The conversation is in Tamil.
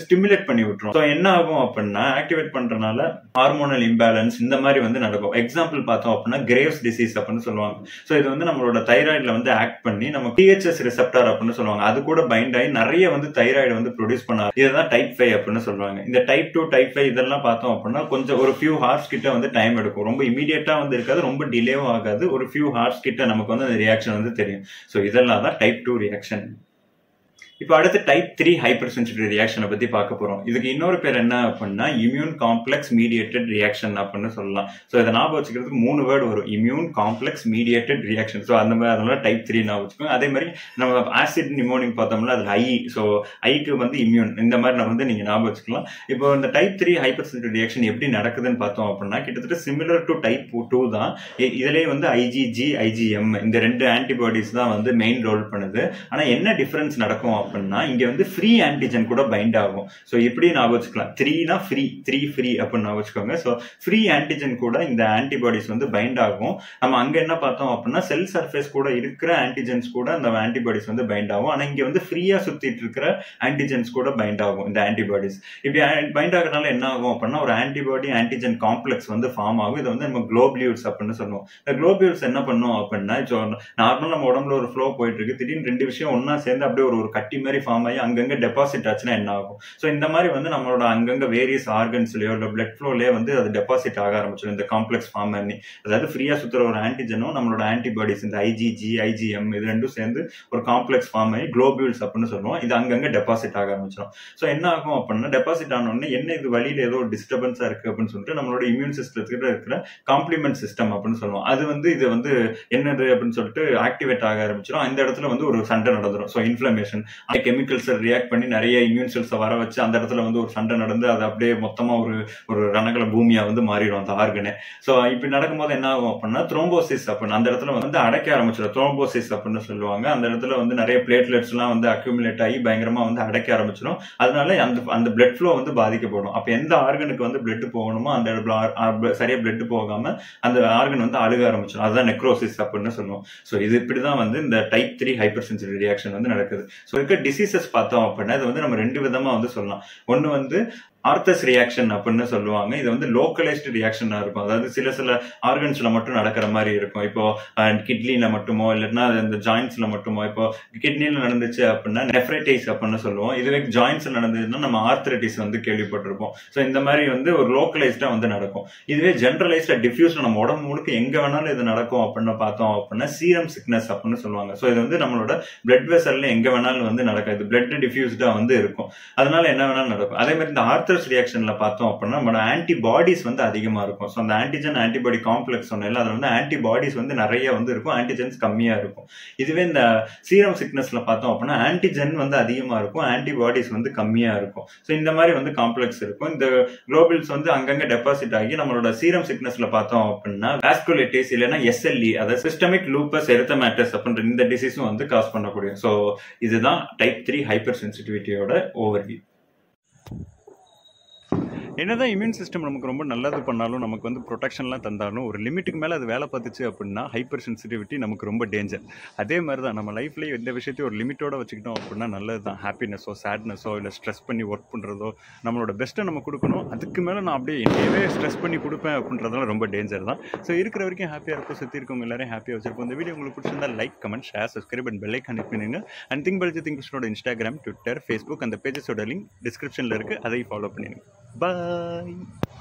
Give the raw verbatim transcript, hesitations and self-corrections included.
ஸ்டிமுலேட் பண்ணி விட்டுரும். ஸோ என்ன ஆகும் அப்படின்னா ஆக்டிவேட் பண்றதுனால ஹார்மோனல் இம்பேலன்ஸ் இந்த மாதிரி வந்து நடக்கும். எக்ஸாம்பிள் பார்த்தோம் அப்படின்னா கிரேவ்ஸ் டிசீஸ் அப்படின்னு சொல்லுவாங்க. ஸோ இது வந்து நம்மளோட தைராய்டுல வந்து ஆக்ட் பண்ணி நம்ம டிஹெச்எஸ் ரிசெப்டார் அப்படின்னு சொல்லுவாங்க, அது கூட பைண்ட் ஆகி நிறைய வந்து தைராய்டு வந்து ப்ரொடியூஸ் பண்ணாரு. இதுதான் டைப் ஃபைவ் அப்படின்னு சொல்றாங்க. இந்த டைப் டூ டைப் ஃபைவ் இதெல்லாம் பார்த்தோம் அப்படின்னா கொஞ்சம் ஒரு ஃபியூ ஹார்ஸ் கிட்ட வந்து டைம் எடுக்கும். ரொம்ப இமீடியட்டா வந்து இருக்காது, ரொம்ப டிலேவும் ஆகாது. ஒரு ஃபியூ ஹார்ஸ் கிட்ட நமக்கு வந்து அந்த ரியாக்ஷன் வந்து தெரியும். ஸோ இதெல்லாம் தான் டைப் டூ ரியாக்ஷன். இப்போ அடுத்து டைப் த்ரீ ஹைப்பர் சென்சிட்டிவ் ரியாக்ஷனை பத்தி பார்க்க போறோம். இதுக்கு இன்னொரு பேர் என்ன அப்படின்னா இம்யூன் காம்ப்ளெக்ஸ் மீடியேட்டட் ரியாக்ஷன் அப்படின்னு சொல்லலாம். ஸோ இதை ஞாபகம் வச்சுக்கிறதுக்கு மூணு வேர்டு வரும், immune complex mediated reaction. So அந்த மாதிரி அதனால டைப் த்ரீ ஞாபகம் வச்சுக்கோங்க. அதே மாதிரி நம்ம ஆசிட் நிமோனிக் பார்த்தோம்னா அது ஐ, ஸோ ஐக்கு வந்து இம்யூன், இந்த மாதிரி நம்ம வந்து நீங்க ஞாபகம் வச்சுக்கலாம். இப்போ இந்த type three hypersensitive reaction எப்படி நடக்குதுன்னு பார்த்தோம் அப்படின்னா கிட்டத்தட்ட சிமிலர் டு டைப் டூ தான். இதுலேயே வந்து ஐஜிஜி ஐஜிஎம் இந்த ரெண்டு ஆன்டிபாடிஸ் தான் வந்து மெயின் ரோல் பண்ணுது. ஆனா என்ன டிஃபரன்ஸ் நடக்கும் அப்படின்னா இங்க வந்து ஃப்ரீ ஆன்டிஜன் கூட பைண்ட் ஆகும். ஸோ எப்படி ஞாபகம் வச்சுக்கலாம், த்ரீனா ஃப்ரீ, த்ரீ ஃப்ரீ அப்படின்னு ஞாபகம் வச்சுக்கோங்க. ஸோ ஃப்ரீ ஆன்டிஜன் கூட இந்த ஆன்டிபாடிஸ் வந்து பைண்ட் ஆகும். நம்ம அங்க என்ன பார்த்தோம் அப்படின்னா செல் சர்ஃபேஸ் கூட இருக்கிற ஆன்டிஜன்ஸ் கூட அந்த ஆன்டிபாடிஸ் வந்து பைண்ட் ஆகும். ஆனா இங்க வந்து ஃப்ரீயா சுத்திட்டு இருக்கிற ஆன்டிஜன்ஸ் கூட பைண்ட் ஆகும் இந்த ஆன்டிபாடிஸ். இப்படி பைண்ட் ஆகிறதுனால என்ன ஆகும் அப்படின்னா ஒரு ஆன்டிபாடி ஆன்டிஜன் காம்ப்ளெக்ஸ் வந்து ஃபார்ம் ஆகும். இதை வந்து நம்ம குளோபியூல்ஸ் அப்படின்னு சொல்லுவோம். இந்த குளோபியூல்ஸ் என்ன பண்ணும் அப்படின்னா நார்மலா நம்ம உடம்புல ஒரு ஃப்ளோ போயிட்டு இருக்கு, திடீர்னு ரெண்டு விஷயம் ஒன்னா சேர்ந்து அப்படியே ஒரு ஒரு கட்டி மாதிரி ஃபார்ம் ஆகி அங்கங்க டெபாசிட் ஆச்சுன்னா என்ன ஆகும். ஸோ இந்த மாதிரி வந்து நம்மளோட அங்கங்க வேரியஸ் ஆர்கன்ஸ்லயோ இல்ல பிளட் ஃப்ளோலயே வந்து அது டெபாசிட் ஆக ஆரம்பிச்சிடும் இந்த காம்ப்ளெக்ஸ் ஃபார்ம் பண்ணி. அதாவது ஃப்ரீயா சுத்துற ஒரு ஆன்டிஜனும் நம்மளோட ஆன்டிபாடிஸ் இந்த ஐஜிஜி ஐஜிஎம் இது ரெண்டும் சேர்ந்து ஒரு காம்ப்ளெக்ஸ் ஃபார்ம் ஆகி குளோபியூல்ஸ் அப்படின்னு சொல்லுவோம். இது அங்கங்க டெபாசிட் ஆக ஆரம்பிச்சிடும். ஸோ என்ன ஆகும் அப்படின்னா டெபாசிட் ஆனோடனே என்ன இது வழியில ஏதோ டிஸ்டர்பன்ஸா இருக்கு அப்படின்னு சொல்லிட்டு நம்மளோட இம்யூன் சிஸ்டத்துக்கு இருக்கிற காம்ப்ளிமெண்ட் சிஸ்டம் அப்படின்னு சொல்லுவோம். அது வந்து இது வந்து என்னது அப்படின்னு சொல்லிட்டு ஆக்டிவேட் ஆக ஆரம்பிச்சிடும். அந்த இடத்துல வந்து ஒரு சண்டை நடந்துடும். ஸோ இன்ஃபிளமேஷன் கெமிக்கல்ஸ் ரியாக்ட் பண்ணி நிறைய இம்யூன் செல்ஸை வர வச்சு அந்த இடத்துல வந்து ஒரு சண்டை நடந்து அது அப்படியே மொத்தமா ஒரு ஒரு ரணகல பூமியா வந்து மாறிடும் அந்த ஆர்கனே. ஸோ இப்படி நடக்கும்போது என்ன ஆகும் அப்படின்னா த்ரோம்போசிஸ் அப்படின்னு அந்த இடத்துல வந்து அடைக்க ஆரம்பிச்சிடும். த்ரோம்போசிஸ் அப்படின்னு சொல்லுவாங்க. அந்த இடத்துல வந்து நிறைய பிளேட்லெட்ஸ் எல்லாம் வந்து அக்யூமுலேட் ஆகி பயங்கரமா வந்து அடைக்க ஆரம்பிச்சிடும். அதனால அந்த அந்த பிளட் ஃப்ளோ வந்து பாதிக்கப்படும். அப்ப எந்த ஆர்கனுக்கு வந்து பிளட் போகணுமோ அந்த சரியா பிளட் போகாம அந்த ஆர்கன் வந்து அழுக ஆரம்பிச்சிடும். அதுதான் நெக்ரோசிஸ் அப்படின்னு சொல்லுவோம். ஸோ இது இப்படிதான் வந்து இந்த type three hypersensitive reaction வந்து நடக்குது. ஸோ இருக்க டிசீசஸ் பார்த்தோம் அப்படின்னா இது வந்து நம்ம ரெண்டு விதமா வந்து சொல்லலாம். ஒன்னு வந்து ஆர்த்தஸ் ரியாக்ஷன் அப்படின்னு சொல்லுவாங்க. இது வந்து லோக்கலைஸ்டு ரியாக்ஷனா இருக்கும். அதாவது சில சில ஆர்கன்ஸ்ல மட்டும் நடக்கிற மாதிரி இருக்கும். இப்போ கிட்னில மட்டுமோ இல்லைன்னா இந்த ஜாயின்ஸ்ல மட்டுமோ. இப்போ கிட்னில நடந்துச்சு அப்படின்னா நெஃப்ரைட்டிஸ் அப்படின்னு சொல்லுவோம். இதுவே ஜாயின்ஸ்ல நடந்ததுன்னா நம்ம ஆர்த்ரைட்டிஸ் வந்து கேள்விப்பட்டிருப்போம். ஸோ இந்த மாதிரி வந்து ஒரு லோக்கலைஸ்டா வந்து நடக்கும். இதுவே ஜென்ரலைஸ்டா டிஃப்யூஸ் நம்ம உடம்பு முழுக்க எங்க வேணாலும் இது நடக்கும் அப்படின்னு பார்த்தோம் அப்படின்னா சீரம் சிக்னஸ் அப்படின்னு சொல்லுவாங்க. ஸோ இது வந்து நம்மளோட பிளட் வெசல்ல எங்க வேணாலும் வந்து நடக்காது, பிளட் டிஃப்யூஸ்டா வந்து இருக்கும். அதனால என்ன வேணாலும் நடக்கும். அதே மாதிரி இந்த ஆர்த்த ரியாக்ஷன்ல பார்த்தோம் அப்படின்னா நம்மளோட ஆன்டிபாடிஸ் வந்து அதிகமா இருக்கும். ஸோ அந்த ஆன்டிஜன் ஆன்டிபாடி காம்ப்ளெக்ஸ் சொன்னால அதுல வந்து ஆன்டிபாடிஸ் வந்து நிறைய வந்து இருக்கும், ஆன்டிஜன்ஸ் கம்மியா இருக்கும். இதுவே இந்த சீரம் சிக்னஸ்ல பார்த்தோம் அப்படின்னா ஆன்டிஜன் வந்து அதிகமா இருக்கும், ஆன்டிபாடிஸ் வந்து கம்மியா இருக்கும். ஸோ இந்த மாதிரி வந்து காம்ப்ளெக்ஸ் இருக்கும். இந்த குளோபியூல்ஸ் வந்து அங்கங்க டெபாசிட் ஆகி நம்மளோட சீரம் சிக்னஸ்ல பார்த்தோம் அப்படின்னா வாஸ்குலைட்டிஸ் இல்லைன்னா எஸ்எல்இ அதாவது சிஸ்டமிக் லூப்பஸ் எரித்தமேட்டஸ் அப்படின்ற இந்த டிசீஸும் வந்து காஸ் பண்ணக்கூடிய. ஸோ இதுதான் டைப் த்ரீ ஹைப்பர் சென்சிட்டிவிட்டியோட ஓவர்வியூ. என்னதான் இம்யூன் சிஸ்டம் நமக்கு ரொம்ப நல்லது பண்ணாலும் நமக்கு வந்து ப்ரொடெக்ஷன்லாம் தந்தாலும் ஒரு லிமிட்டுக்கு மேலே அது வேலை பார்த்துச்சு அப்படின்னா ஹைப்பர் சென்சிட்டிவிட்டி நமக்கு ரொம்ப டேஞ்சர். அதே மாதிரி தான் நம்ம லைஃப்லேயே எந்த விஷயத்தையும் ஒரு லிமிட்டோட வச்சுக்கிட்டோம் அப்படின்னா நல்லது தான். ஹாப்பினஸோ சேட்னஸோ இல்லை ஸ்ட்ரெஸ் பண்ணி ஒர்க் பண்ணுறதோ நம்மளோட பெஸ்ட்டை நம்ம கொடுக்கணும். அதுக்கு மேலே நான் அப்படியே என்னையவே ஸ்ட்ரெஸ் பண்ணி கொடுப்பேன் அப்படின்றதெல்லாம் ரொம்ப டேஞ்சர் தான். ஸோ இருக்கிற வரைக்கும் ஹாப்பியாக இருக்கும், சுற்றி இருக்கவங்க எல்லாரும் ஹாப்பியாக வச்சிருப்போம். இந்த வீடியோ உங்களுக்கு பிடிச்சிருந்தா like, comment, share, subscribe and bell icon hit பண்ணுங்க. அண்ட் திங்க் பல்ஜி திங்க்ஸோட இன்ஸ்டாகிராம், ட்விட்டர், ஃபேஸ்புக் அந்த பேஜஸோட லிங்க் டிஸ்கிரிப்ஷனில் இருக்குது, அதை ஃபாலோ பண்ணிடுங்க. பாய்.